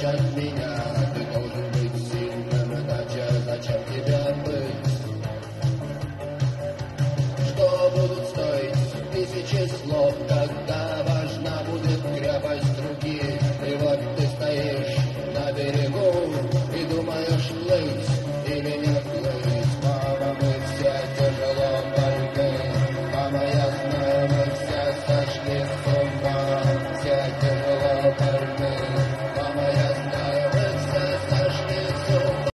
от меня. Ты должен быть сильным, иначе зачем тебе быть? Что будут стоить тысячи слов, когда важна будет крепость руки? И вот ты стоишь на берегу и думаешь плыть.